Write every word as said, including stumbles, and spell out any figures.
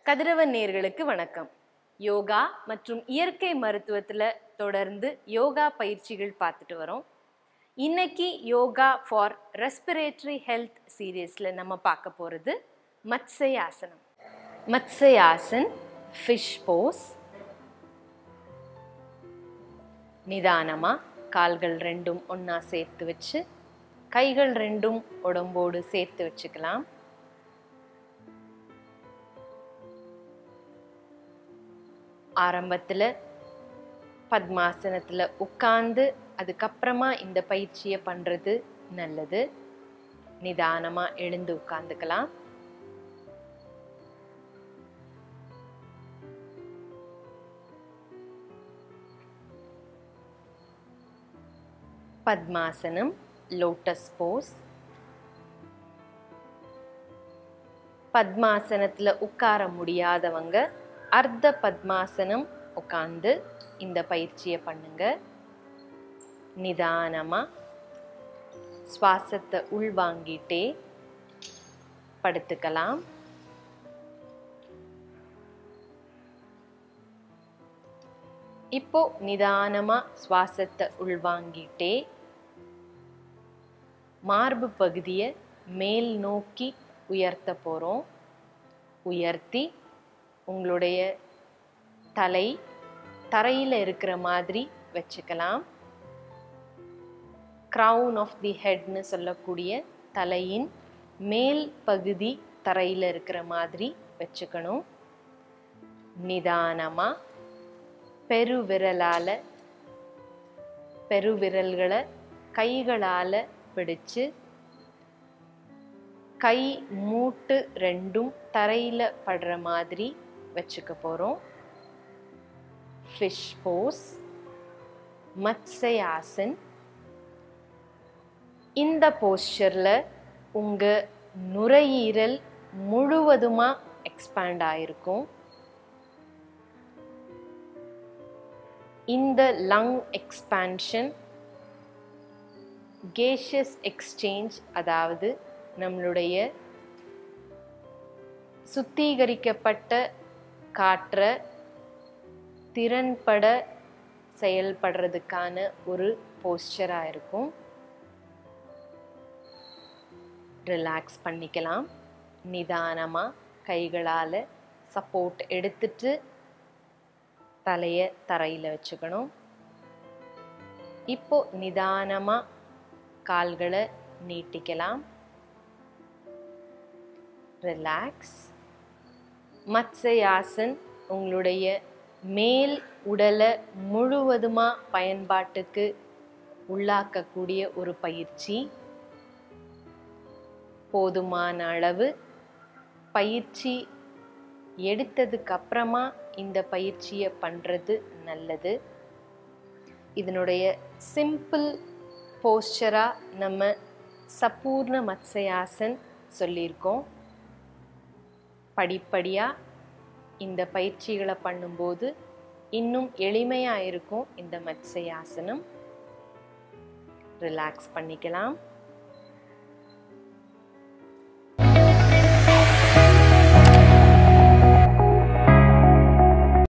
கதிரவன் நேயர்களுக்கு வணக்கம். யோகா மற்றும் இயற்கை மருத்துவத்தில் தொடர்ந்து யோகா பயிற்சிகள் பார்த்துட்டு வரோம். இன்னைக்கு யோகா ஃபார் ரெஸ்பிரேட்டரி ஹெல்த் சீரீஸில் நம்ம பார்க்க போகிறது மத்ஸ்யாசனம். மத்ஸ்யாசன் ஃபிஷ் போஸ். நிதானமாக கால்கள் ரெண்டும் ஒன்றா சேர்த்து வச்சு கைகள் ரெண்டும் உடம்போடு சேர்த்து வச்சுக்கலாம். ஆரம்பத்தில் பத்மாசனத்தில் உட்கார்ந்து அதுக்கப்புறமா இந்த பயிற்சியை பண்ணுறது நல்லது. நிதானமாக எழுந்து உட்கார்ந்துக்கலாம். பத்மாசனம் லோட்டஸ் போஸ். பத்மாசனத்தில் உட்கார முடியாதவங்க அர்த்த பத்மாசனம் உட்கார்ந்து இந்த பயிற்சியை பண்ணுங்க. நிதானமாக சுவாசத்தை உள்வாங்கிட்டே படுத்துக்கலாம். இப்போ நிதானமாக சுவாசத்தை உள்வாங்கிட்டே மார்பு பகுதியை மேல் நோக்கி உயர்த்த போகிறோம். உயர்த்தி உங்களுடைய தலை தரையில் இருக்கிற மாதிரி வச்சுக்கலாம். க்ரௌன் ஆஃப் தி ஹெட்னு சொல்லக்கூடிய தலையின் மேல் பகுதி தரையில் இருக்கிற மாதிரி வச்சுக்கணும். நிதானமாக பெருவிரலால் பெருவிரல்களை கைகளால் பிடிச்சு கை மூட்டு ரெண்டும் தரையில் படுற மாதிரி வச்சுக்க போகிறோம். Fish pose, Matsyasan. இந்த போஸ்டரில் உங்கள் நுரையீரல் முழுவதுமாக எக்ஸ்பேண்ட் ஆகிருக்கும். இந்த லங் எக்ஸ்பான்ஷன் கேஷியஸ் எக்ஸ்சேஞ்ச், அதாவது நம்மளுடைய சுத்திகரிக்கப்பட்ட காற்றை திறன்பட செயல்படுறதுக்கான ஒரு போஸ்டராக இருக்கும். ரிலாக்ஸ் பண்ணிக்கலாம். நிதானமாக கைகளால் சப்போர்ட் எடுத்துட்டு தலையை தரையில் வச்சுக்கணும். இப்போ நிதானமாக கால்களை நீட்டிக்கலாம். ரிலாக்ஸ். மத்ஸ்யாசன் உங்களுடைய மேல் உடலை முழுவதுமாக பயன்பாட்டுக்கு உள்ளாக்கக்கூடிய ஒரு பயிற்சி. போதுமான அளவு பயிற்சி எடுத்ததுக்கு அப்புறமா இந்த பயிற்சியை பண்ணுறது நல்லது. இதனுடைய சிம்பிள் போஸ்டராக நம்ம சப்பூர்ண மத்ஸ்யாசன் சொல்லியிருக்கோம். படிப்படியாக இந்த பயிற்சிகளை பண்ணும்போது இன்னும் எளிமையாக இருக்கும் இந்த மத்ஸ்யாசனம். ரிலாக்ஸ் பண்ணிக்கலாம்.